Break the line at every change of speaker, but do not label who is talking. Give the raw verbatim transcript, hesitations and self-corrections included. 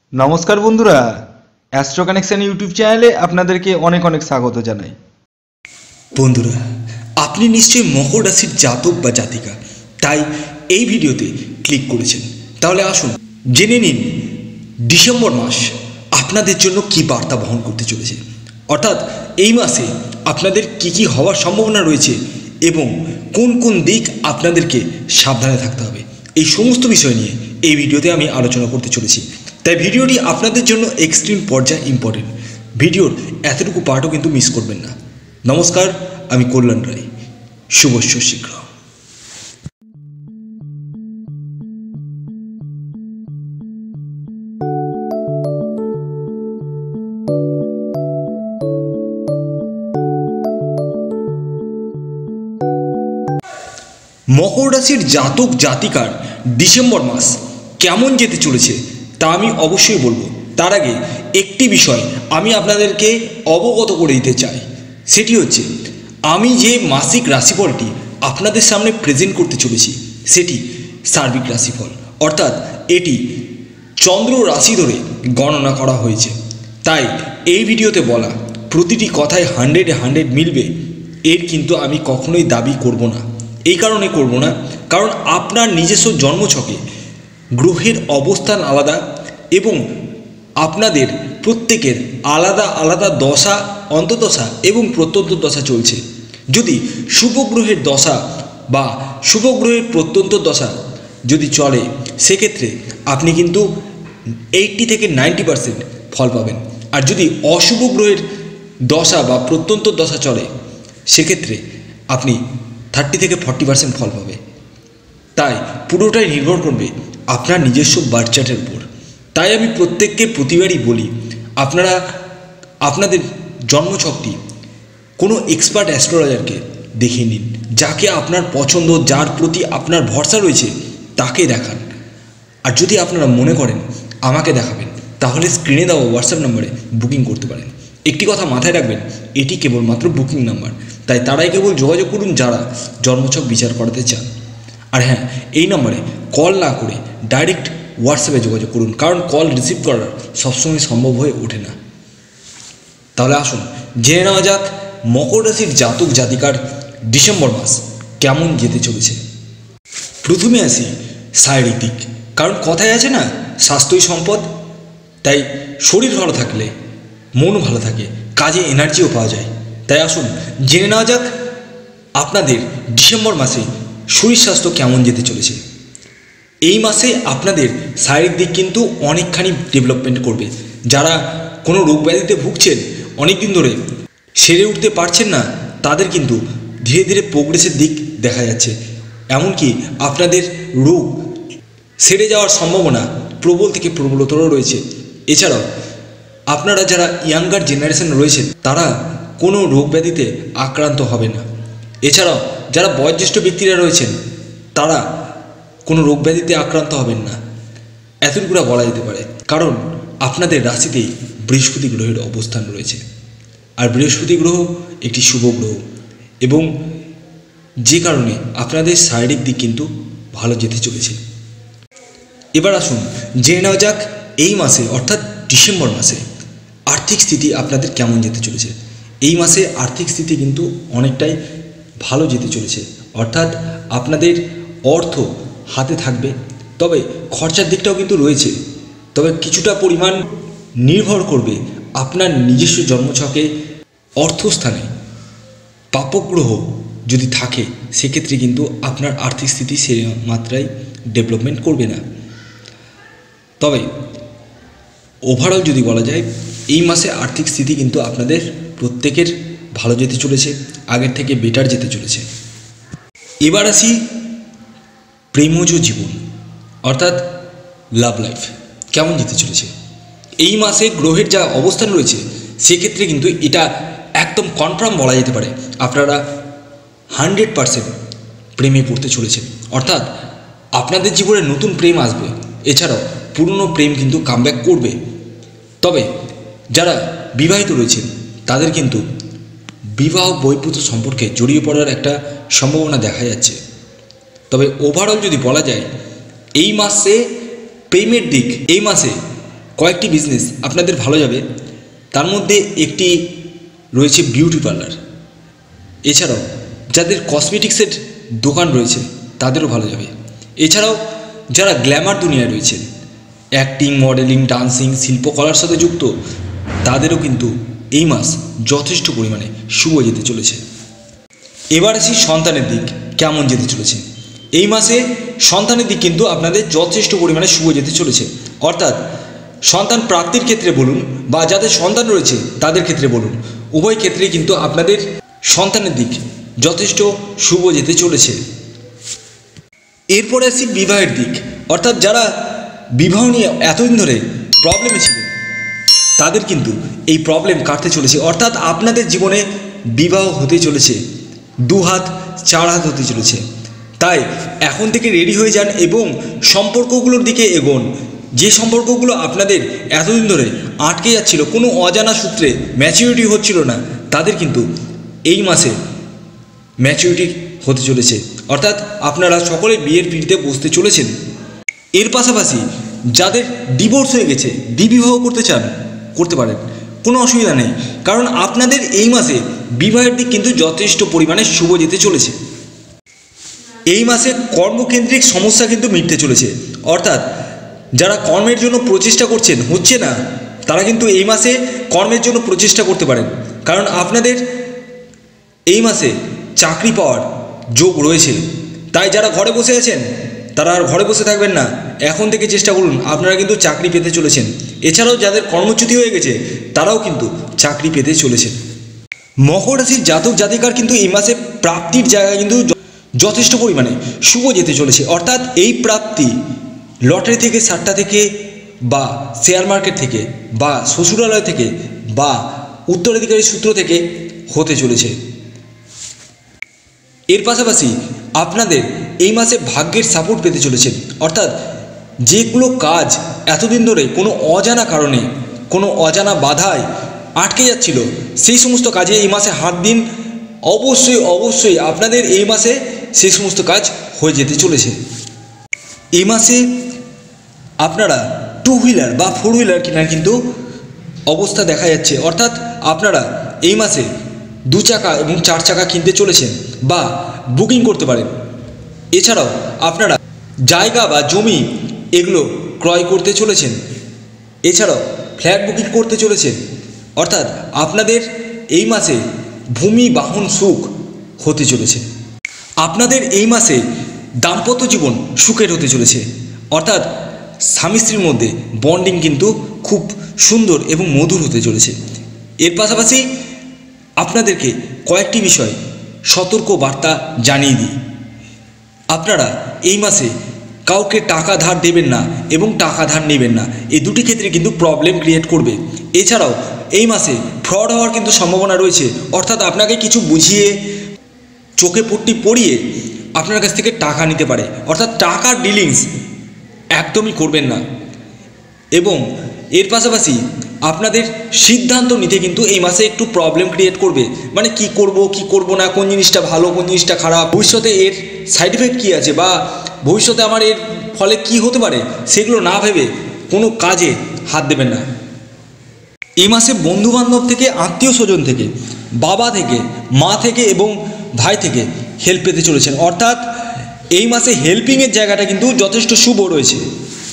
নমস্কার বন্ধুরা, astro connection YouTube চ্যানেলে আপনাদেরকে অনেক অনেক স্বাগত জানাই।
বন্ধুরা, আপনি নিশ্চয়ই মকর রাশির জাতক বা জাতিকা, তাই এই ভিডিওতে ক্লিক করেছেন। তাহলে আসুন জেনে নিন ডিসেম্বর মাস আপনাদের জন্য কি বার্তা বহন করতে চলেছে, অর্থাৎ এই মাসে আপনাদের কি কি হওয়ার সম্ভাবনা রয়েছে এবং কোন কোন দিক আপনাদেরকে সাবধানে থাকতে হবে, এই সমস্ত বিষয় নিয়ে এই ভিডিওতে আমি আলোচনা করতে চলেছি। তাই ভিডিওটি আপনাদের জন্য এক্সট্রিম পর্যায়ে ইম্পর্টেন্ট। ভিডিওর এতটুকু পার্টও কিন্তু মিস করবেন না। নমস্কার, আমি কল্যাণ রায়। শুভস্য শীঘ্র। মকর রাশির জাতক জাতিকার ডিসেম্বর মাস কেমন যেতে চলেছে তা আমি অবশ্যই বলবো। তার আগে একটি বিষয় আমি আপনাদেরকে অবগত করে দিতে চাই, সেটি হচ্ছে আমি যে মাসিক রাশিফলটি আপনাদের সামনে প্রেজেন্ট করতে চলেছি সেটি সার্বিক রাশিফল, অর্থাৎ এটি চন্দ্র রাশি ধরে গণনা করা হয়েছে। তাই এই ভিডিওতে বলা প্রতিটি কথায় হান্ড্রেডে হান্ড্রেড মিলবে এর কিন্তু আমি কখনোই দাবি করব না। এই কারণে করব না, কারণ আপনার নিজস্ব জন্মছকে গ্রহের অবস্থান আলাদা এবং আপনাদের প্রত্যেকের আলাদা আলাদা দশা, অন্তর্দশা এবং প্রত্যন্ত দশা চলছে। যদি শুভ গ্রহের দশা বা শুভ গ্রহের প্রত্যন্ত দশা যদি চলে, সেক্ষেত্রে আপনি কিন্তু এইটটি থেকে নাইনটি পার্সেন্ট ফল পাবেন। আর যদি অশুভ গ্রহের দশা বা প্রত্যন্ত দশা চলে, সেক্ষেত্রে আপনি থার্টি থেকে ফর্টি পার্সেন্ট ফল পাবে। তাই পুরোটাই নির্ভর করবে আপনার নিজস্ব বার্থ চার্টের উপর। তাই আমি প্রত্যেককে প্রতিবারই বলি, আপনারা আপনাদের জন্মছকটি কোনো এক্সপার্ট অ্যাস্ট্রোলজারকে দেখিয়ে নিন, যাকে আপনার পছন্দ, যার প্রতি আপনার ভরসা রয়েছে তাকে দেখান। আর যদি আপনারা মনে করেন আমাকে দেখাবেন, তাহলে স্ক্রিনে দেওয়া হোয়াটসঅ্যাপ নম্বরে বুকিং করতে পারেন। একটি কথা মাথায় রাখবেন, এটি কেবলমাত্র বুকিং নাম্বার, তাই তারাই কেবল যোগাযোগ করুন যারা জন্মছক বিচার করাতে চান। আর হ্যাঁ, এই নম্বরে কল না করে ডাইরেক্ট হোয়াটসঅ্যাপে যোগাযোগ করুন, কারণ কল রিসিভ করার সবসময় সম্ভব হয়ে ওঠে না। তাহলে আসুন জেনে নেওয়া যাক মকর রাশির জাতক জাতিকার ডিসেম্বর মাস কেমন যেতে চলেছে। প্রথমে আসি শারীরিক দিক, কারণ কথায় আছে না, স্বাস্থ্যই সম্পদ। তাই শরীর ভালো থাকলে মন ভালো থাকে, কাজে এনার্জিও পাওয়া যায়। তাই আসুন জেনে নেওয়া যাক আপনাদের ডিসেম্বর মাসে শরীর স্বাস্থ্য কেমন যেতে চলেছে। এই মাসে আপনাদের শারীরিক দিক কিন্তু অনেকখানি ডেভেলপমেন্ট করবে। যারা কোনো রোগ ব্যাধিতে ভুগছেন, অনেক দিন ধরে সেরে উঠতে পারছেন না, তাদের কিন্তু ধীরে ধীরে প্রোগ্রেসের দিক দেখা যাচ্ছে। এমনকি আপনাদের রোগ সেরে যাওয়ার সম্ভাবনা প্রবল থেকে প্রবলতর রয়েছে। এছাড়াও আপনারা যারা ইয়াঙ্গার জেনারেশন রয়েছেন, তারা কোনো রোগ ব্যাধিতে আক্রান্ত হবে না। এছাড়াও যারা বয়োজ্যেষ্ঠ ব্যক্তিরা রয়েছেন, তারা কোনো রোগ ব্যাধিতে আক্রান্ত হবেন না, এতটুকুরা বলা যেতে পারে। কারণ আপনাদের রাশিতেই বৃহস্পতি গ্রহের অবস্থান রয়েছে, আর বৃহস্পতি গ্রহ একটি শুভ গ্রহ, এবং যে কারণে আপনাদের শারীরিক দিক কিন্তু ভালো যেতে চলেছে। এবার আসুন জেনে নেওয়া যাক এই মাসে, অর্থাৎ ডিসেম্বর মাসে আর্থিক স্থিতি আপনাদের কেমন যেতে চলেছে। এই মাসে আর্থিক স্থিতি কিন্তু অনেকটাই ভালো যেতে চলেছে, অর্থাৎ আপনাদের অর্থ হাতে থাকবে। তবে খরচার দিকটাও কিন্তু রয়েছে, তবে কিছুটা পরিমাণ নির্ভর করবে আপনার নিজস্ব জন্মছকে অর্থস্থানে পাপগ্রহ যদি থাকে, সেক্ষেত্রে কিন্তু আপনার আর্থিক স্থিতি সে মাত্রায় ডেভেলপমেন্ট করবে না। তবে ওভারঅল যদি বলা যায়, এই মাসে আর্থিক স্থিতি কিন্তু আপনাদের প্রত্যেকের ভালো যেতে চলেছে, আগের থেকে বেটার যেতে চলেছে। এবার আসি প্রেমজ জীবন, অর্থাৎ লাভ লাইফ কেমন যেতে চলেছে। এই মাসে গ্রহের যা অবস্থান রয়েছে, সেক্ষেত্রে কিন্তু এটা একদম কনফার্ম বলা যেতে পারে আপনারা হান্ড্রেড পারসেন্ট প্রেমে পড়তে চলেছেন, অর্থাৎ আপনাদের জীবনে নতুন প্রেম আসবে। এছাড়াও পুরনো প্রেম কিন্তু কামব্যাক করবে। তবে যারা বিবাহিত রয়েছেন, তাদের কিন্তু বিবাহ বহির্ভূত সম্পর্কে জড়িয়ে পড়ার একটা সম্ভাবনা দেখা যাচ্ছে। তবে ওভারঅল যদি বলা যায়, এই মাসে প্রেমের দিক এই মাসে কয়েকটি বিজনেস আপনাদের ভালো যাবে। তার মধ্যে একটি রয়েছে বিউটি পার্লার। এছাড়াও যাদের কসমেটিক্সের দোকান রয়েছে তাদেরও ভালো যাবে। এছাড়াও যারা গ্ল্যামার দুনিয়ায় রয়েছেন, অ্যাক্টিং, মডেলিং, ডান্সিং, শিল্পকলার সাথে যুক্ত, তাদেরও কিন্তু এই মাস যথেষ্ট পরিমাণে শুভ যেতে চলেছে। এবার আসি সন্তানের দিক কেমন যেতে চলেছে। এই মাসে সন্তানের দিক কিন্তু আপনাদের যথেষ্ট পরিমাণে শুভ যেতে চলেছে। অর্থাৎ সন্তান প্রাপ্তির ক্ষেত্রে বলুন বা যাদের সন্তান রয়েছে তাদের ক্ষেত্রে বলুন, উভয় ক্ষেত্রেই কিন্তু আপনাদের সন্তানের দিক যথেষ্ট শুভ যেতে চলেছে। এরপরে আসি বিবাহের দিক। অর্থাৎ যারা বিবাহ নিয়ে এতদিন ধরে প্রবলেমে ছিলেন তাদের কিন্তু এই প্রবলেম কাটতে চলেছে। অর্থাৎ আপনাদের জীবনে বিবাহ হতে চলেছে, দু হাত চার হাত হতে চলেছে। তাই এখন থেকে রেডি হয়ে যান এবং সম্পর্কগুলোর দিকে এগোন। যে সম্পর্কগুলো আপনাদের এতদিন ধরে আটকে যাচ্ছিল, কোনো অজানা সূত্রে ম্যাচিউরিটি হচ্ছিল না, তাদের কিন্তু এই মাসে ম্যাচিউরিটি হতে চলেছে। অর্থাৎ আপনারা সকলে বিয়ের পিঁড়িতে বসতে চলেছেন। এর পাশাপাশি যাদের ডিভোর্স হয়ে গেছে, দ্বিবিবাহ করতে চান, করতে পারেন, কোনো অসুবিধা নেই। কারণ আপনাদের এই মাসে বিবাহের দিক কিন্তু যথেষ্ট পরিমাণে শুভ যেতে চলেছে। এই মাসে কর্মকেন্দ্রিক সমস্যা কিন্তু মিটতে চলেছে। অর্থাৎ যারা কর্মের জন্য প্রচেষ্টা করছেন, হচ্ছে না, তারা কিন্তু এই মাসে কর্মের জন্য প্রচেষ্টা করতে পারেন। কারণ আপনাদের এই মাসে চাকরি পাওয়ার যোগ রয়েছে। তাই যারা ঘরে বসে আছেন তারা আর ঘরে বসে থাকবেন না, এখন থেকে চেষ্টা করুন, আপনারা কিন্তু চাকরি পেতে চলেছেন। এছাড়াও যাদের কর্মচ্যুতি হয়ে গেছে তারাও কিন্তু চাকরি পেতে চলেছেন। মকর রাশির জাতক জাতিকার কিন্তু এই মাসে প্রাপ্তির জায়গায় কিন্তু যথেষ্ট পরিমাণে শুভ যেতে চলেছে। অর্থাৎ এই প্রাপ্তি লটারি থেকে, সাট্টা থেকে, বা শেয়ার মার্কেট থেকে, বা শ্বশুরালয় থেকে, বা উত্তরাধিকারী সূত্র থেকে হতে চলেছে। এর পাশাপাশি আপনাদের এই মাসে ভাগ্যের সাপোর্ট পেতে চলেছেন। অর্থাৎ যেগুলো কাজ এতদিন ধরে কোনো অজানা কারণে, কোনো অজানা বাধায় আটকে যাচ্ছিল, সেই সমস্ত কাজে এই মাসে হাত দিন। অবশ্যই অবশ্যই আপনাদের এই মাসে সেই সমস্ত কাজ হয়ে যেতে চলেছে। এই মাসে আপনারা টু হুইলার বা ফোর হুইলার কেনার কিন্তু অবস্থা দেখা যাচ্ছে। অর্থাৎ আপনারা এই মাসে দু চাকা এবং চার চাকা কিনতে চলেছেন বা বুকিং করতে পারেন। এছাড়াও আপনারা জায়গা বা জমি এগুলো ক্রয় করতে চলেছেন। এছাড়াও ফ্ল্যাট বুকিং করতে চলেছেন। অর্থাৎ আপনাদের এই মাসে ভূমি বাহন সুখ হতে চলেছে। আপনাদের এই মাসে দাম্পত্য জীবন সুখের হতে চলেছে। অর্থাৎ স্বামী স্ত্রীর মধ্যে বন্ডিং কিন্তু খুব সুন্দর এবং মধুর হতে চলেছে। এর পাশাপাশি আপনাদেরকে কয়েকটি বিষয় সতর্ক বার্তা জানিয়ে দিই। আপনারা এই মাসে কাউকে টাকা ধার দেবেন না এবং টাকা ধার নেবেন না, এই দুটি ক্ষেত্রে কিন্তু প্রবলেম ক্রিয়েট করবে। এছাড়াও এই মাসে ফ্রড হওয়ার কিন্তু সম্ভাবনা রয়েছে। অর্থাৎ আপনাকে কিছু বুঝিয়ে চোখে পট্টি পরিয়ে আপনার কাছ থেকে টাকা নিতে পারে। অর্থাৎ টাকার ডিলিংস একদমই করবেন না। এবং এর পাশাপাশি আপনাদের সিদ্ধান্ত নিতে কিন্তু এই মাসে একটু প্রবলেম ক্রিয়েট করবে। মানে কি করব কি করব না, কোন জিনিসটা ভালো কোন জিনিসটা খারাপ, ভবিষ্যতে এর সাইড এফেক্ট কী আছে, বা ভবিষ্যতে আমার এর ফলে কি হতে পারে, সেগুলো না ভেবে কোনো কাজে হাত দেবেন না। এই মাসে বন্ধুবান্ধব থেকে, আত্মীয় স্বজন থেকে, বাবা থেকে, মা থেকে এবং ভাই থেকে হেল্প পেতে চলেছেন। অর্থাৎ এই মাসে হেল্পিংয়ের জায়গাটা কিন্তু যথেষ্ট শুভ রয়েছে।